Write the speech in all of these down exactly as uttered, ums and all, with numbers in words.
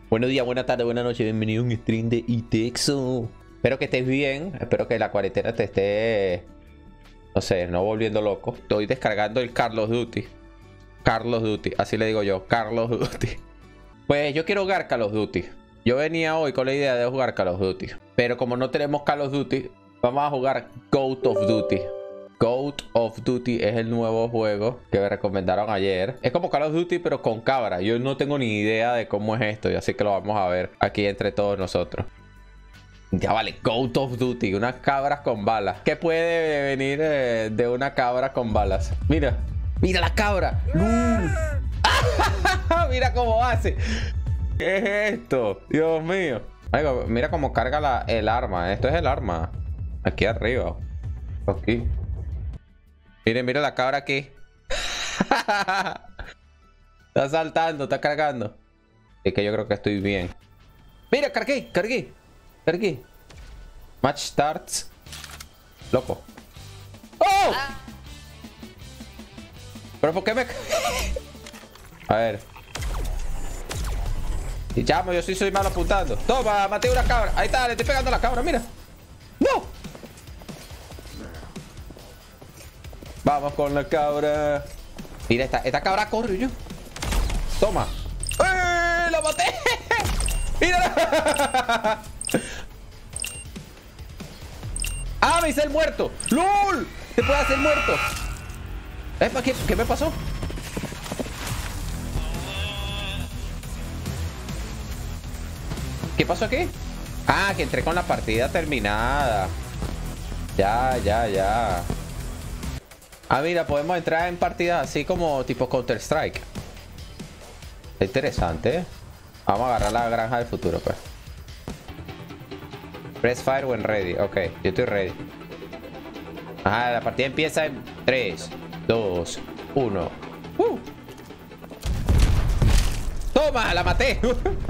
Buenos días, buenas tardes, buenas noches, bienvenido a un stream de Itexo. Espero que estés bien, espero que la cuarentena te esté, no sé, no volviendo loco. Estoy descargando el Call of Duty. Call of Duty, así le digo yo, Call of Duty. Pues yo quiero jugar Call of Duty. Yo venía hoy con la idea de jugar Call of Duty, pero como no tenemos Call of Duty, vamos a jugar Ghost of Duty. Ghost of Duty es el nuevo juego que me recomendaron ayer. Es como Call of Duty pero con cabra. Yo no tengo ni idea de cómo es esto, y así que lo vamos a ver aquí entre todos nosotros. Ya vale, Ghost of Duty, unas cabras con balas. ¿Qué puede venir eh, de una cabra con balas? Mira, mira la cabra. ¡Uh! Mira cómo hace. ¿Qué es esto? Dios mío. Oiga, mira cómo carga la, el arma. Esto es el arma. Aquí arriba. Aquí. Miren, mira la cabra aquí. Está saltando, está cargando. Es que yo creo que estoy bien. Mira, cargué, cargué. Cargué. Match starts. Loco. ¡Oh! ¿Pero por qué me... A ver. Y chamo, yo sí soy malo apuntando. Toma, maté una cabra. Ahí está, le estoy pegando a la cabra, mira. ¡No! Vamos con la cabra. Mira, esta, esta cabra corre yo. Toma. ¡Eh! ¡La maté! ¡Mira! ¡Ah! Me hice el muerto. ¡Lol! ¡Te puede hacer muerto! Epa, ¿qué, ¿qué me pasó? ¿Qué pasó aquí? Ah, que entré con la partida terminada. Ya, ya, ya. Ah, mira, podemos entrar en partidas así como tipo Counter Strike. Está interesante, ¿eh? Vamos a agarrar la granja del futuro, pues. Press fire when ready. Ok, yo estoy ready. Ajá, la partida empieza en tres, dos, uno. Uh. ¡Toma! ¡La maté!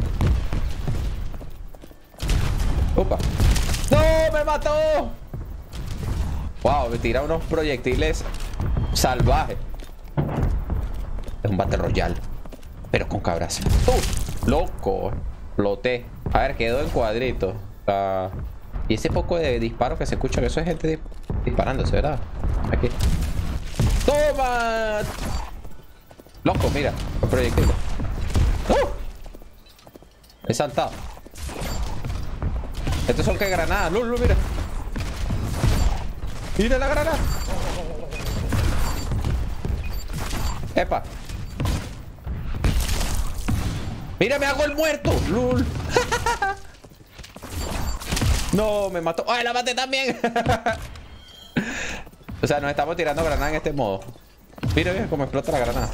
¡Opa! ¡No! ¡Me mató! Wow, me tira unos proyectiles salvajes. Es un Battle Royale, pero con cabras. ¡Uh! ¡Loco! Floté. A ver, quedó en cuadrito. Uh, y ese poco de disparos que se escucha, que eso es gente di disparándose, ¿verdad? Aquí. ¡Toma! Loco, mira, los proyectiles. ¡Uh! He saltado. Estos son que granadas. ¡Lul, lul, mira! ¡Mira la granada! ¡Epa! ¡Mira, me hago el muerto! ¡Lul! ¡No! Me mató. ¡Ay, la maté también! O sea, nos estamos tirando granadas en este modo. Mira, mira cómo explota la granada.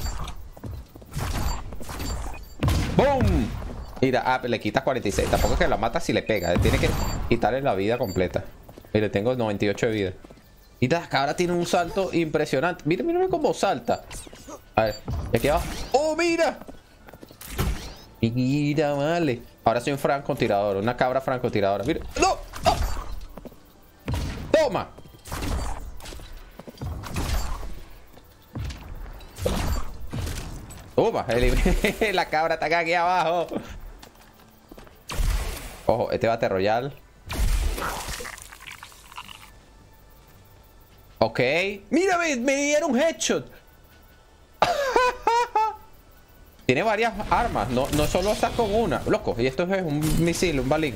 ¡Boom! Mira, ah, le quitas cuarenta y seis. Tampoco es que la mata si le pega. Tiene que quitarle la vida completa. Mire, tengo noventa y ocho de vida. Mira, la cabra tiene un salto impresionante. Mira, mira cómo salta. A ver, aquí abajo. ¡Oh, mira! Mira, vale. Ahora soy un francotirador. Una cabra francotiradora. Mira. ¡No! ¡Oh! ¡Toma! Toma. La cabra está aquí abajo. Ojo, este Battle Royale. Ok. Mira, me, me dieron un headshot. Tiene varias armas. No, no solo estás con una. Loco, y esto es un misil, un balín.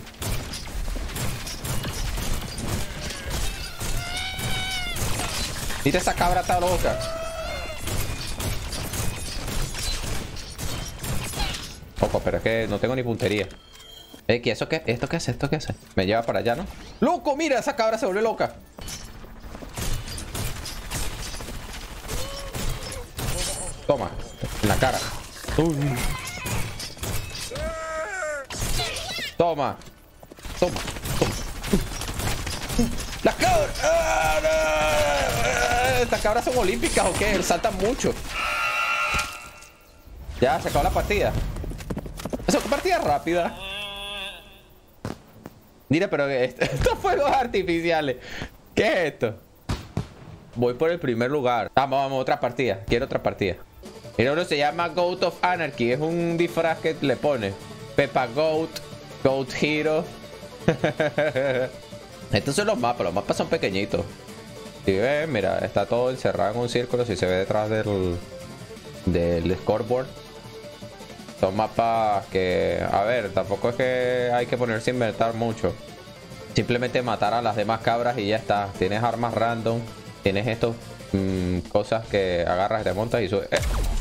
Mira esa cabra, está loca. Ojo, pero es que no tengo ni puntería. Eh, ¿qué eso qué? ¿Esto qué hace? ¿Esto qué hace? Me lleva para allá, ¿no? ¡Loco! Mira, esa cabra se vuelve loca. Toma, en la cara. Uy. Toma. Toma. Toma. ¡Las cabras! ¡Ah, no! ¿Estas cabras son olímpicas o qué? Saltan mucho. Ya, se acabó la partida. Eso es partida rápida. Mira, pero esto, estos fuegos artificiales. ¿Qué es esto? Voy por el primer lugar. Vamos, vamos, otra partida. Quiero otra partida. Mira, uno se llama Ghost of Anarchy. Es un disfraz que le pone. Peppa Goat. Goat Hero. Estos son los mapas. Los mapas son pequeñitos. Si ven, mira, está todo encerrado en un círculo. Si se ve detrás del, del scoreboard. Son mapas que, a ver, tampoco es que hay que ponerse a inventar mucho. Simplemente matar a las demás cabras y ya está. Tienes armas random. Tienes estos mmm, cosas que agarras, te montas y subes. Eh.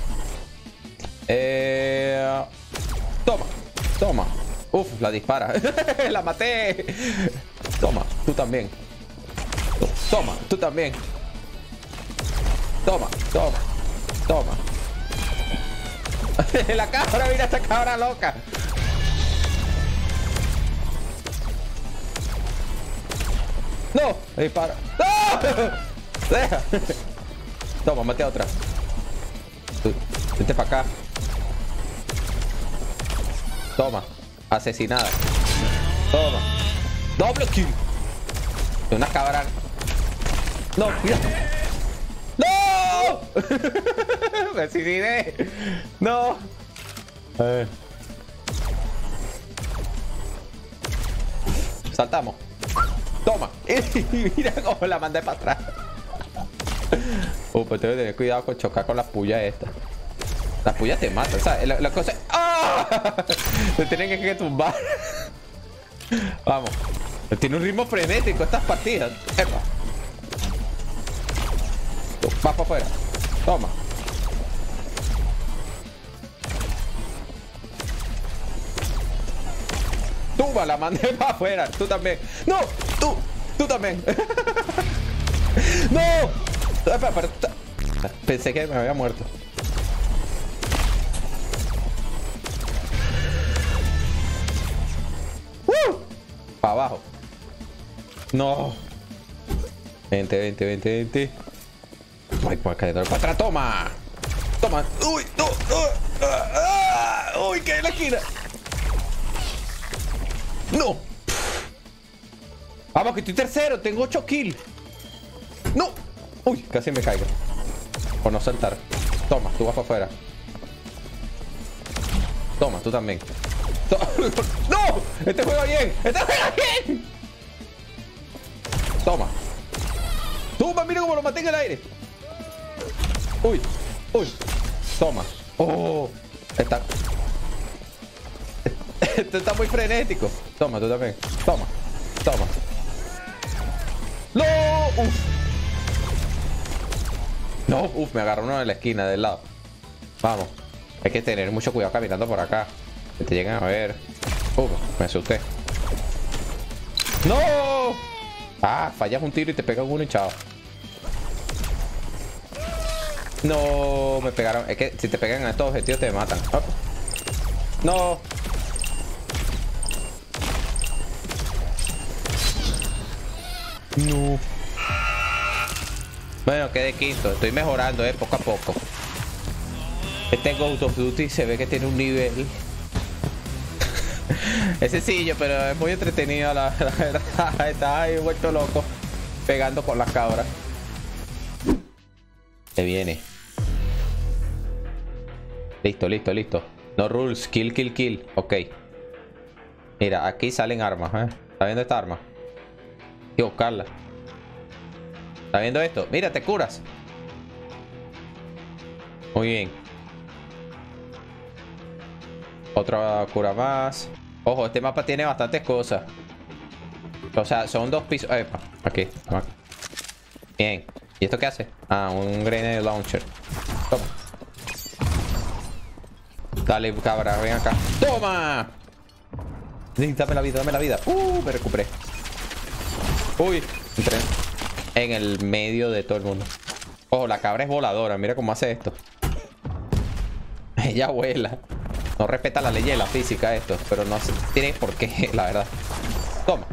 Eh, toma, toma. Uf, la dispara. La maté. Toma, tú también. Toma, tú también. Toma, toma, toma. La cabra, mira esta cabra loca. No, dispara. ¡No! Deja. Toma, maté a otra. Vente para acá. Toma, asesinada. Toma. Doble kill. Una cabra. No, mira. ¡No! Me asesiné. No. A ver. Saltamos. Toma. Mira cómo la mandé para atrás. Uh, pues tengo que tener cuidado con chocar con las pullas estas. Las pullas te matan, ¿sabes? La, la cosa es... ¡Ah! Te tienen que tumbar. Vamos. Tiene un ritmo frenético estas partidas. Epa. Va para afuera. Toma. Toma, la mandé para afuera. Tú también. No, tú. Tú también. No. Epa, pero... Pensé que me había muerto. ¡Uh! Para abajo. No. Vente, vente, vente, vente. Ay, por acá, para atrás, toma. Toma. Uy, no. Uh, uh, uh, uy, que en la esquina. No. Vamos, que estoy tercero. Tengo ocho kills. No. Uy, casi me caigo. Por no saltar. Toma, tú vas para afuera. Toma, tú también. To ¡No! Este juega bien. Este juega bien. Toma. Toma, mira cómo lo maté en el aire. Uy, uy. Toma. Oh, está. Esto está muy frenético. Toma, tú también. Toma, toma. No. Uf. No, uf, me agarró uno de la esquina del lado. Vamos. Hay que tener mucho cuidado caminando por acá. Que te lleguen a ver. Uf, me asusté. ¡No! Ah, fallas un tiro y te pegan uno y chao. No, me pegaron. Es que si te pegan a estos objetivos te matan. Oh. No. No. Bueno, quedé quinto. Estoy mejorando, eh, poco a poco. Este Ghost of Duty se ve que tiene un nivel. Es sencillo, pero es muy entretenido, la, la verdad. Está ahí vuelto loco pegando con las cabras. Se viene. Listo, listo, listo. No rules, kill, kill, kill. Ok. Mira, aquí salen armas, ¿eh? ¿Está viendo esta arma? Hay que buscarla. ¿Está viendo esto? Mira, te curas. Muy bien. Otra cura más. Ojo, este mapa tiene bastantes cosas. O sea, son dos pisos. Epa, aquí. Bien. ¿Y esto qué hace? Ah, un grenade launcher. Toma. Dale, cabra, ven acá. ¡Toma! Dame la vida, dame la vida. Uh, me recuperé. Uy, entré en el medio de todo el mundo. Ojo, la cabra es voladora. Mira cómo hace esto. Ella vuela. No respeta la ley de la física esto. Pero no tiene por qué, la verdad. Toma.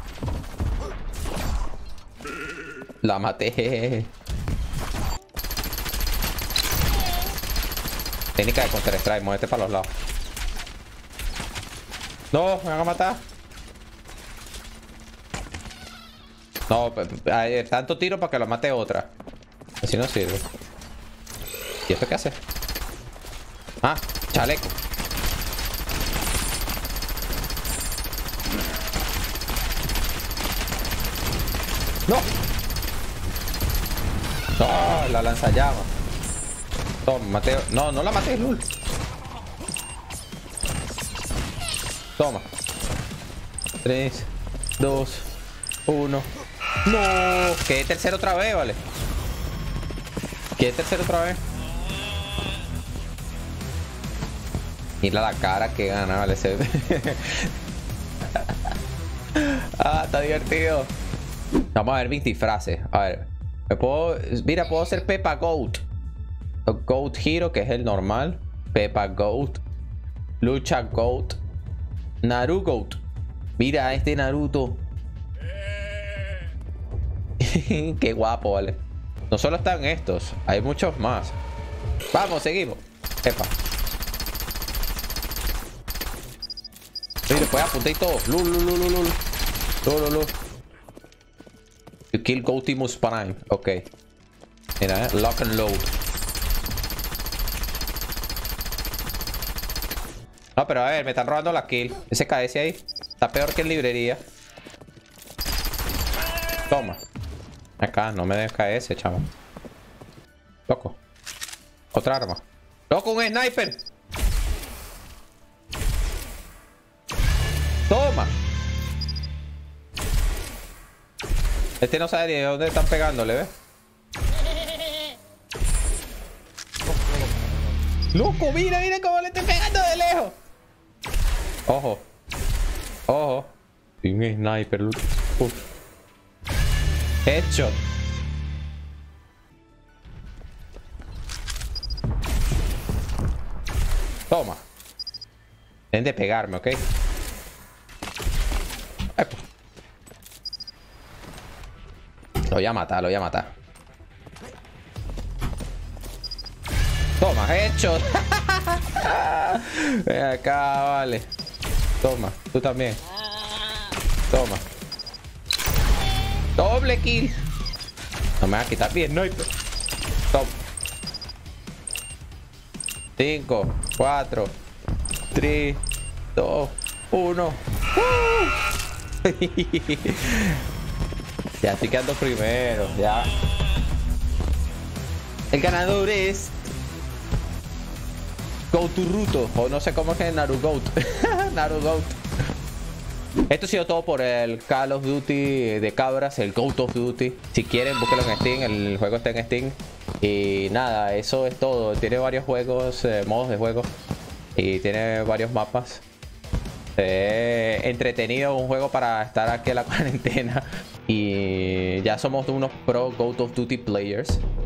La maté. Técnica de Counter Strike. Muévete para los lados. No, me van a matar. No, hay tanto tiro para que lo mate otra. Así no sirve. ¿Y esto qué hace? Ah, chaleco. ¡No! ¡No! La lanzallamas. Toma, Mateo. No, no la maté, Lul. Toma. tres, dos, uno. ¡No! Quedé tercero otra vez, vale. Quedé tercero otra vez. Mira la cara que gana, vale. Ah, está divertido. Vamos a ver mis disfraces. A ver. Me puedo. Mira, puedo ser Peppa Goat. Goat Hero, que es el normal. Peppa Goat. Lucha Goat. Naruto Goat. Mira este Naruto. Qué guapo, vale. No solo están estos, hay muchos más. Vamos, seguimos. Epa. Mira, puedes apuntar y todo. Lul, lul, lul, lul, lul. Lul, lul, lul. You kill Goatimus Prime. Ok. Mira, eh. Lock and load. No, pero a ver, me están robando la kill. Ese K S ahí está peor que en librería. Toma. Acá, no me des K S, chavo. Loco. Otra arma. Loco, un sniper. Toma. Este no sabe ni de dónde están pegándole, ¿ves? Loco, mira, mira cómo le estoy pegando de lejos. Ojo. Ojo. Y un sniper. Uf. Headshot. Toma. Deben de pegarme, ¿ok? Epa. Lo voy a matar, lo voy a matar. Toma, headshot. Ven acá, vale. Toma, tú también. Toma. Doble kill. No me vas a quitar bien, no hay... Toma. cinco, cuatro, tres, dos, uno. Ya estoy quedando primero. Ya. El ganador es Gotoruto. O no sé cómo es que es Naruto. Naruto. Esto ha sido todo por el Call of Duty de cabras, el Goat of Duty. Si quieren, búsquenlo en Steam. El juego está en Steam. Y nada, eso es todo. Tiene varios juegos, eh, modos de juego. Y tiene varios mapas. Eh, entretenido, un juego para estar aquí en la cuarentena. Y ya somos unos pro Goat of Duty players.